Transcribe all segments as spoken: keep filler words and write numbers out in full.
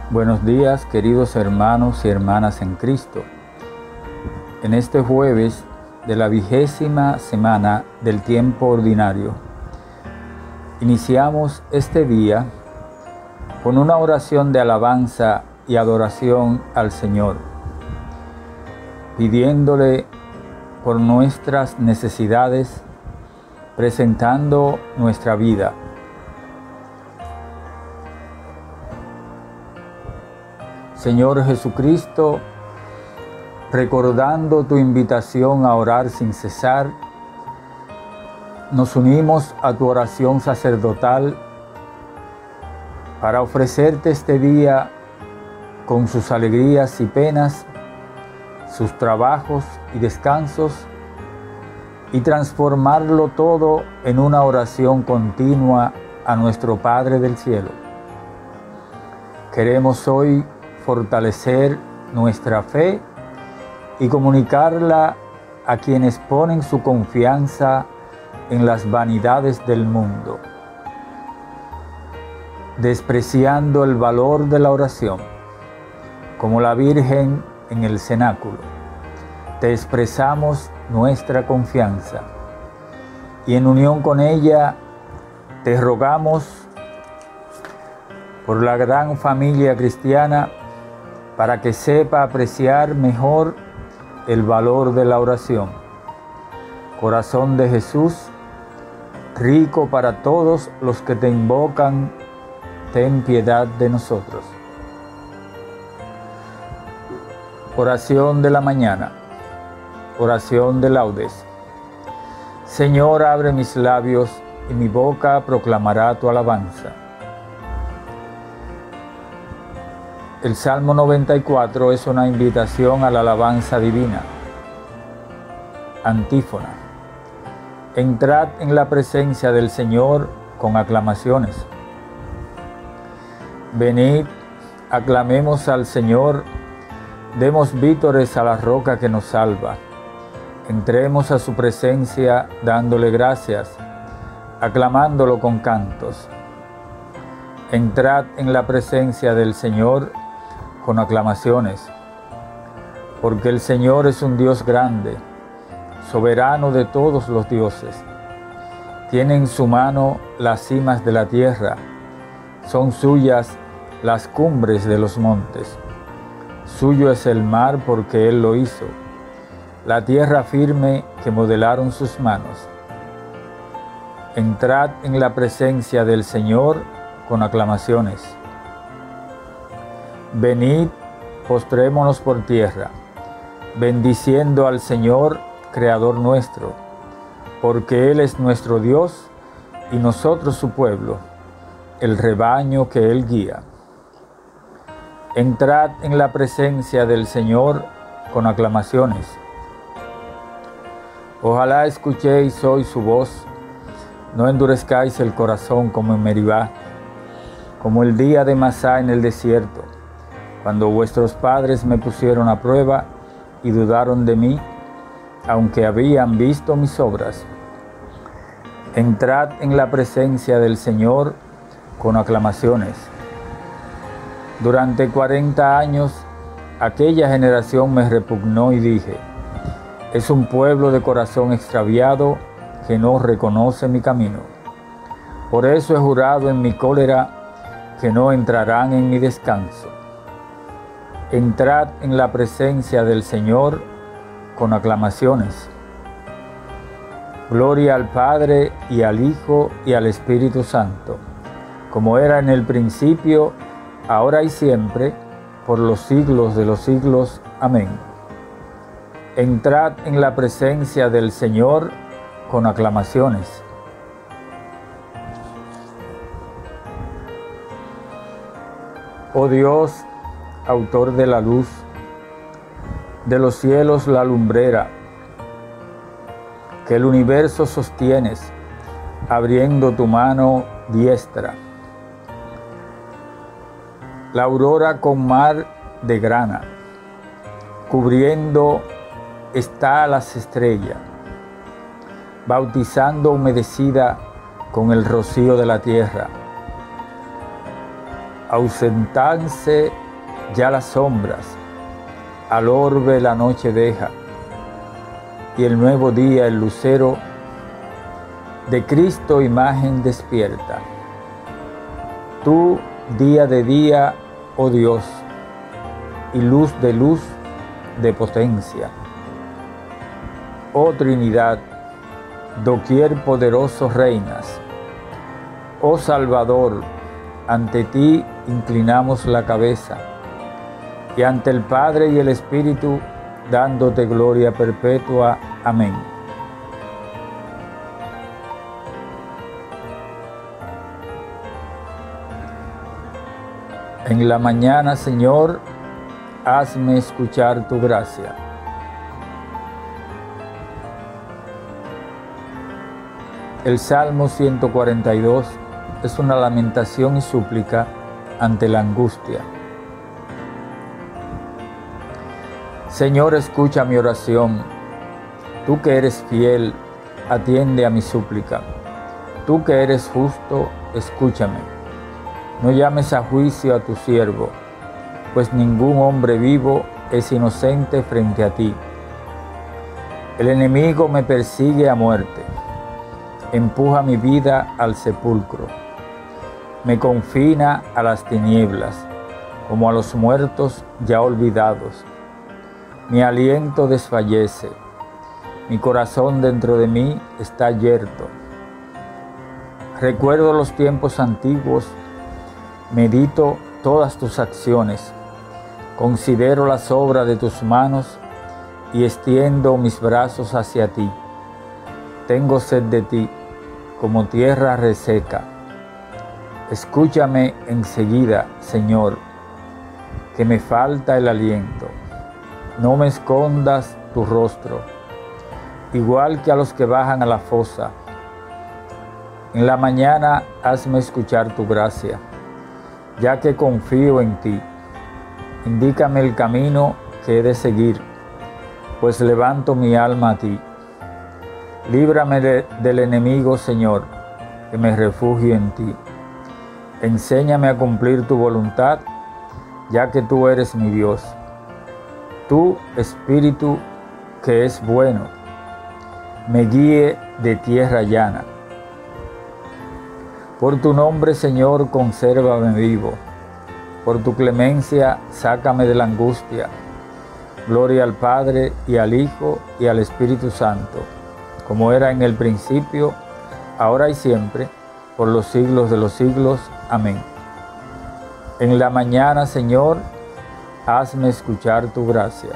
Buenos días, queridos hermanos y hermanas en Cristo. En este jueves de la vigésima semana del tiempo ordinario, iniciamos este día con una oración de alabanza y adoración al Señor, pidiéndole por nuestras necesidades, presentando nuestra vida. Señor Jesucristo, recordando tu invitación a orar sin cesar, nos unimos a tu oración sacerdotal para ofrecerte este día con sus alegrías y penas, sus trabajos y descansos, y transformarlo todo en una oración continua a nuestro Padre del Cielo. Queremos hoy fortalecer nuestra fe y comunicarla a quienes ponen su confianza en las vanidades del mundo, despreciando el valor de la oración, como la Virgen en el cenáculo. Te expresamos nuestra confianza y en unión con ella te rogamos por la gran familia cristiana para que sepa apreciar mejor el valor de la oración. Corazón de Jesús, rico para todos los que te invocan, ten piedad de nosotros. Oración de la mañana. Oración de laudes. Señor, abre mis labios y mi boca proclamará tu alabanza. El Salmo noventa y cuatro es una invitación a la alabanza divina. Antífona. Entrad en la presencia del Señor con aclamaciones. Venid, aclamemos al Señor, demos vítores a la roca que nos salva. Entremos a su presencia dándole gracias, aclamándolo con cantos. Entrad en la presencia del Señor con aclamaciones, porque el Señor es un Dios grande, soberano de todos los dioses. Tiene en su mano las cimas de la tierra, son suyas las cumbres de los montes. Suyo es el mar porque Él lo hizo, la tierra firme que modelaron sus manos. Entrad en la presencia del Señor con aclamaciones. Venid, postrémonos por tierra, bendiciendo al Señor, Creador nuestro, porque Él es nuestro Dios y nosotros su pueblo, el rebaño que Él guía. Entrad en la presencia del Señor con aclamaciones. Ojalá escuchéis hoy su voz, no endurezcáis el corazón como en Meribá, como el día de Masá en el desierto, cuando vuestros padres me pusieron a prueba y dudaron de mí, aunque habían visto mis obras. Entrad en la presencia del Señor con aclamaciones. Durante cuarenta años, aquella generación me repugnó y dije, es un pueblo de corazón extraviado que no reconoce mi camino. Por eso he jurado en mi cólera que no entrarán en mi descanso. Entrad en la presencia del Señor con aclamaciones. Gloria al Padre y al Hijo y al Espíritu Santo, como era en el principio, ahora y siempre, por los siglos de los siglos. Amén. Entrad en la presencia del Señor con aclamaciones. Oh Dios, autor de la luz, de los cielos la lumbrera, que el universo sostienes, abriendo tu mano diestra. La aurora con mar de grana, cubriendo está a las estrellas, bautizando humedecida con el rocío de la tierra. ausentanse ya las sombras, al orbe la noche deja, y el nuevo día el lucero de Cristo imagen despierta. Tú, día de día, oh Dios, y luz de luz de potencia. Oh Trinidad, doquier poderoso reinas. Oh Salvador, ante ti inclinamos la cabeza, y ante el Padre y el Espíritu, dándote gloria perpetua. Amén. En la mañana, Señor, hazme escuchar tu gracia. El Salmo ciento cuarenta y dos es una lamentación y súplica ante la angustia. Señor, escucha mi oración. Tú que eres fiel, atiende a mi súplica. Tú que eres justo, escúchame. No llames a juicio a tu siervo, pues ningún hombre vivo es inocente frente a ti. El enemigo me persigue a muerte, empuja mi vida al sepulcro, me confina a las tinieblas, como a los muertos ya olvidados. Mi aliento desfallece, mi corazón dentro de mí está yerto. Recuerdo los tiempos antiguos, medito todas tus acciones, considero las obras de tus manos y extiendo mis brazos hacia ti. Tengo sed de ti, como tierra reseca. Escúchame enseguida, Señor, que me falta el aliento. No me escondas tu rostro, igual que a los que bajan a la fosa. En la mañana hazme escuchar tu gracia, ya que confío en ti. Indícame el camino que he de seguir, pues levanto mi alma a ti. Líbrame de, del enemigo, Señor, que me refugio en ti. Enséñame a cumplir tu voluntad, ya que tú eres mi Dios. Tú, Espíritu, que es bueno, me guíe de tierra llana. Por tu nombre, Señor, consérvame vivo. Por tu clemencia, sácame de la angustia. Gloria al Padre, y al Hijo, y al Espíritu Santo, como era en el principio, ahora y siempre, por los siglos de los siglos. Amén. En la mañana, Señor, hazme escuchar tu gracia.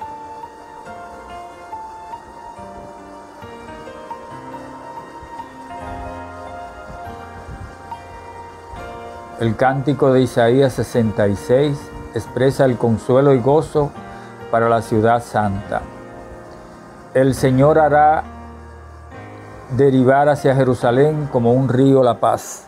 El cántico de Isaías sesenta y seis expresa el consuelo y gozo para la ciudad santa. El Señor hará derivar hacia Jerusalén como un río la paz.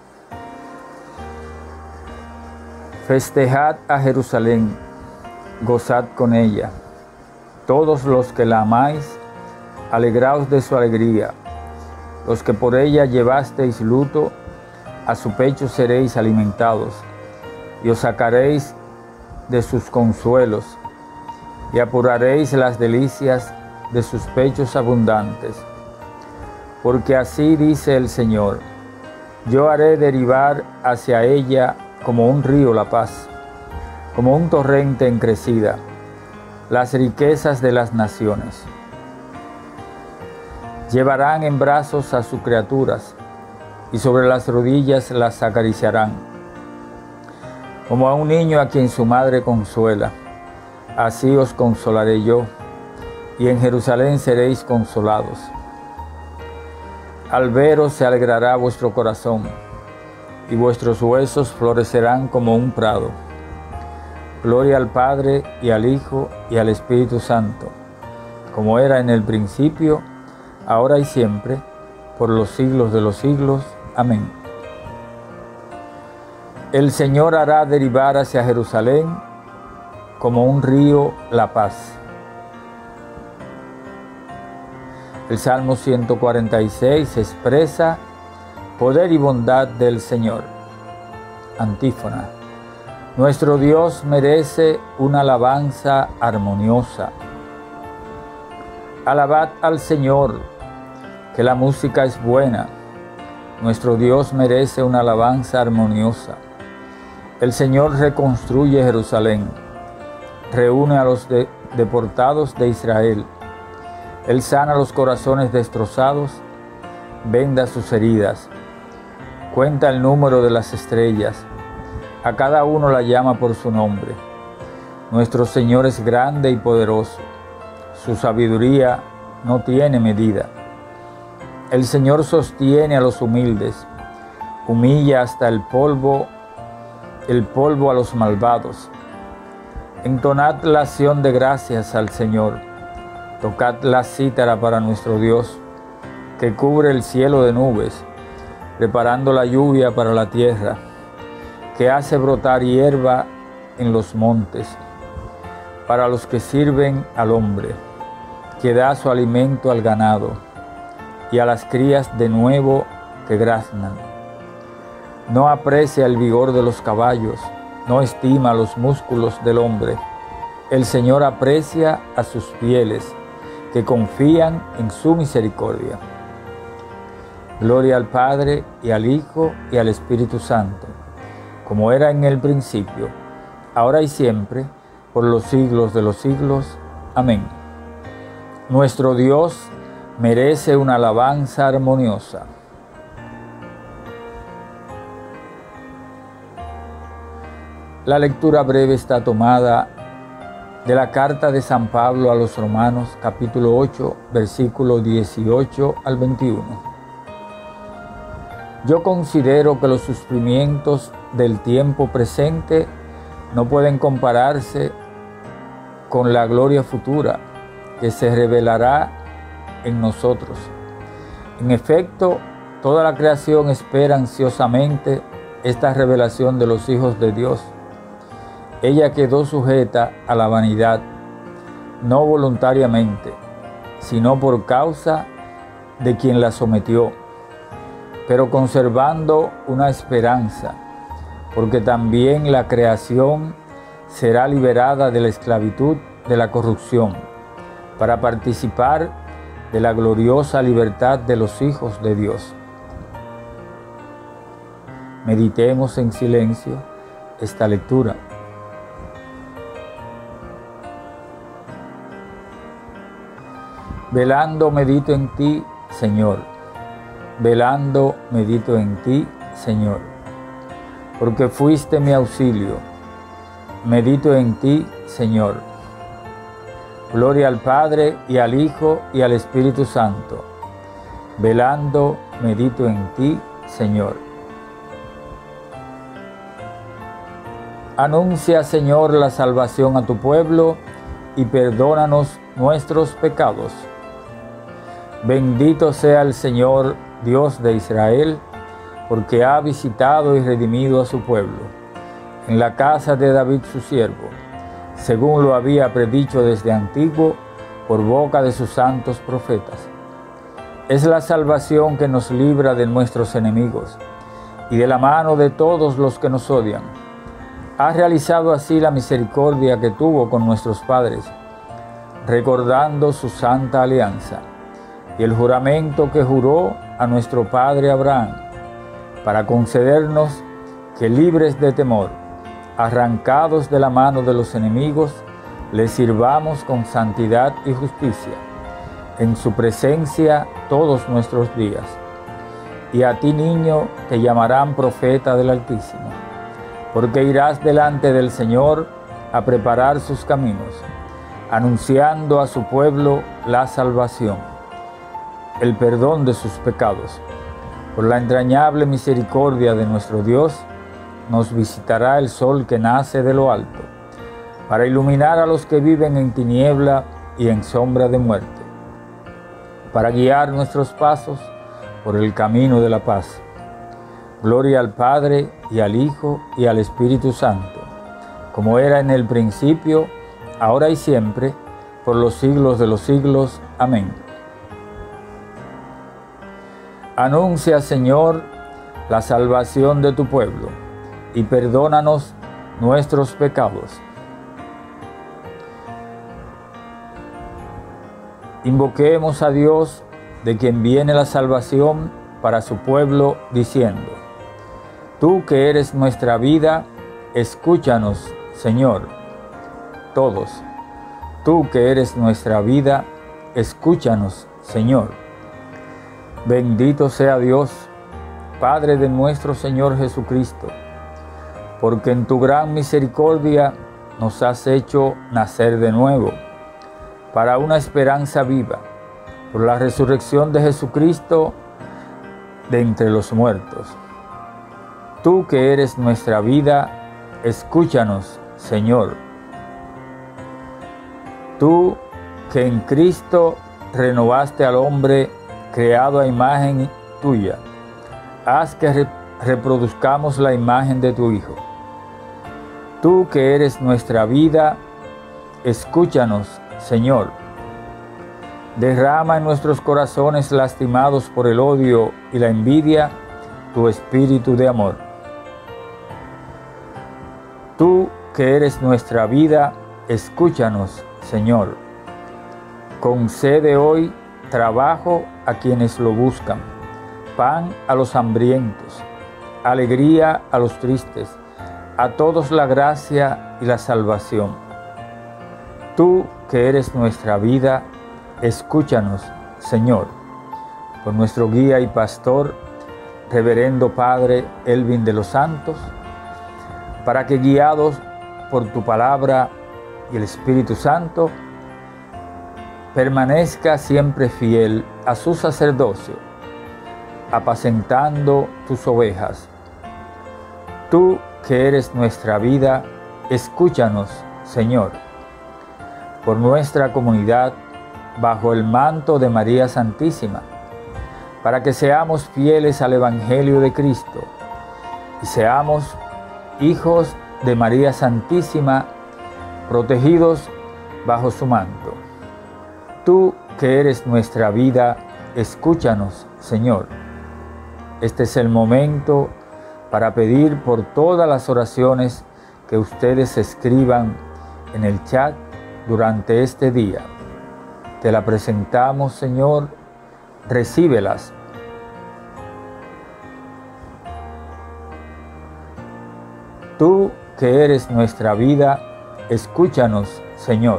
Festejad a Jerusalén, gozad con ella. Todos los que la amáis, alegraos de su alegría. Los que por ella llevasteis luto, a su pecho seréis alimentados, y os sacaréis de sus consuelos, y apuraréis las delicias de sus pechos abundantes. Porque así dice el Señor: yo haré derivar hacia ella como un río la paz, como un torrente en crecida, las riquezas de las naciones. Llevarán en brazos a sus criaturas, y sobre las rodillas las acariciarán. Como a un niño a quien su madre consuela, así os consolaré yo, y en Jerusalén seréis consolados. Al veros se alegrará vuestro corazón, y vuestros huesos florecerán como un prado. Gloria al Padre, y al Hijo, y al Espíritu Santo, como era en el principio, ahora y siempre, por los siglos de los siglos. Amén. El Señor hará derivar hacia Jerusalén como un río la paz. El Salmo ciento cuarenta y seis expresa poder y bondad del Señor. Antífona. Nuestro Dios merece una alabanza armoniosa. Alabad al Señor, que la música es buena. Nuestro Dios merece una alabanza armoniosa. El Señor reconstruye Jerusalén, reúne a los de, deportados de Israel. Él sana los corazones destrozados, venda sus heridas. Cuenta el número de las estrellas, a cada uno la llama por su nombre. Nuestro Señor es grande y poderoso, su sabiduría no tiene medida. El Señor sostiene a los humildes, humilla hasta el polvo, el polvo a los malvados. Entonad la acción de gracias al Señor, tocad la cítara para nuestro Dios, que cubre el cielo de nubes, preparando la lluvia para la tierra, que hace brotar hierba en los montes, para los que sirven al hombre, que da su alimento al ganado y a las crías de nuevo que graznan. No aprecia el vigor de los caballos, no estima los músculos del hombre. El Señor aprecia a sus fieles, que confían en su misericordia. Gloria al Padre, y al Hijo, y al Espíritu Santo, como era en el principio, ahora y siempre, por los siglos de los siglos. Amén. Nuestro Dios merece una alabanza armoniosa. La lectura breve está tomada de la carta de San Pablo a los Romanos, capítulo ocho, versículos dieciocho al veintiuno. Yo considero que los sufrimientos del tiempo presente no pueden compararse con la gloria futura que se revelará en nosotros. En efecto, toda la creación espera ansiosamente esta revelación de los hijos de Dios. Ella quedó sujeta a la vanidad, no voluntariamente, sino por causa de quien la sometió, pero conservando una esperanza, porque también la creación será liberada de la esclavitud de la corrupción, para participar de la gloriosa libertad de los hijos de Dios. Meditemos en silencio esta lectura. Velando medito en ti, Señor. Velando medito en ti, Señor. Porque fuiste mi auxilio. Medito en ti, Señor. Gloria al Padre, y al Hijo, y al Espíritu Santo. Velando medito en ti, Señor. Anuncia, Señor, la salvación a tu pueblo, y perdónanos nuestros pecados. Bendito sea el Señor, Dios de Israel, porque ha visitado y redimido a su pueblo, en la casa de David su siervo, según lo había predicho desde antiguo por boca de sus santos profetas. Es la salvación que nos libra de nuestros enemigos y de la mano de todos los que nos odian. Ha realizado así la misericordia que tuvo con nuestros padres, recordando su santa alianza y el juramento que juró a nuestro padre Abraham, para concedernos que, libres de temor, arrancados de la mano de los enemigos, le sirvamos con santidad y justicia en su presencia todos nuestros días. Y a ti, niño, te llamarán profeta del Altísimo, porque irás delante del Señor a preparar sus caminos, anunciando a su pueblo la salvación, el perdón de sus pecados. Por la entrañable misericordia de nuestro Dios, nos visitará el sol que nace de lo alto, para iluminar a los que viven en tiniebla y en sombra de muerte, para guiar nuestros pasos por el camino de la paz. Gloria al Padre, y al Hijo, y al Espíritu Santo, como era en el principio, ahora y siempre, por los siglos de los siglos. Amén. Anuncia, Señor, la salvación de tu pueblo, y perdónanos nuestros pecados. Invoquemos a Dios, de quien viene la salvación para su pueblo, diciendo: Tú que eres nuestra vida, escúchanos, Señor. Todos, tú que eres nuestra vida, escúchanos, Señor. Bendito sea Dios, Padre de nuestro Señor Jesucristo, porque en tu gran misericordia nos has hecho nacer de nuevo, para una esperanza viva, por la resurrección de Jesucristo de entre los muertos. Tú que eres nuestra vida, escúchanos, Señor. Tú que en Cristo renovaste al hombre creado a imagen tuya, haz que re- reproduzcamos la imagen de tu Hijo. Tú que eres nuestra vida, escúchanos, Señor. Derrama en nuestros corazones lastimados por el odio y la envidia tu espíritu de amor. Tú que eres nuestra vida, escúchanos, Señor. Concede hoy trabajo a quienes lo buscan, pan a los hambrientos, alegría a los tristes, a todos la gracia y la salvación. Tú que eres nuestra vida, escúchanos, Señor. Por nuestro guía y pastor, reverendo Padre Elvin de los Santos, para que, guiados por tu palabra y el Espíritu Santo, permanezca siempre fiel a su sacerdocio, apacentando tus ovejas. Tú que eres nuestra vida, escúchanos, Señor. Por nuestra comunidad, bajo el manto de María Santísima, para que seamos fieles al Evangelio de Cristo y seamos hijos de María Santísima, protegidos bajo su manto. Tú que eres nuestra vida, escúchanos, Señor. Este es el momento para pedir por todas las oraciones que ustedes escriban en el chat durante este día. Te la presentamos, Señor, recíbelas. Tú que eres nuestra vida, escúchanos, Señor.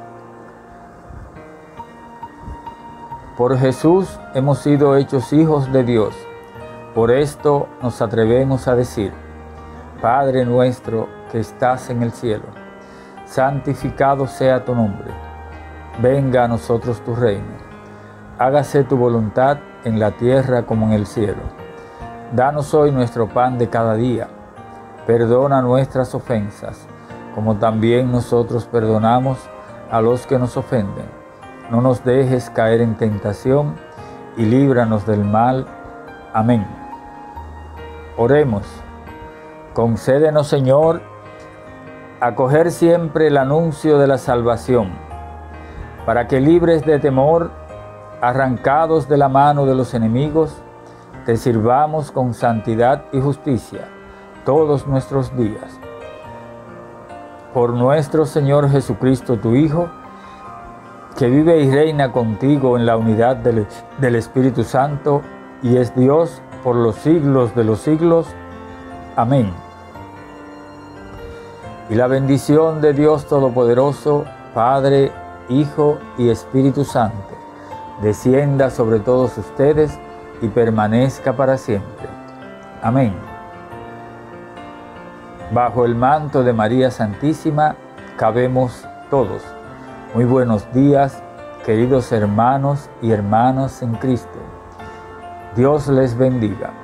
Por Jesús hemos sido hechos hijos de Dios. Por esto nos atrevemos a decir: Padre nuestro que estás en el cielo, santificado sea tu nombre. Venga a nosotros tu reino. Hágase tu voluntad en la tierra como en el cielo. Danos hoy nuestro pan de cada día. Perdona nuestras ofensas, como también nosotros perdonamos a los que nos ofenden. No nos dejes caer en tentación y líbranos del mal. Amén. Oremos. Concédenos, Señor, acoger siempre el anuncio de la salvación, para que, libres de temor, arrancados de la mano de los enemigos, te sirvamos con santidad y justicia todos nuestros días. Por nuestro Señor Jesucristo, tu Hijo, que vive y reina contigo en la unidad del, del Espíritu Santo, y es Dios por los siglos de los siglos. Amén. Y la bendición de Dios Todopoderoso, Padre, Hijo y Espíritu Santo, descienda sobre todos ustedes y permanezca para siempre. Amén. Bajo el manto de María Santísima cabemos todos. Muy buenos días, queridos hermanos y hermanas en Cristo. Dios les bendiga.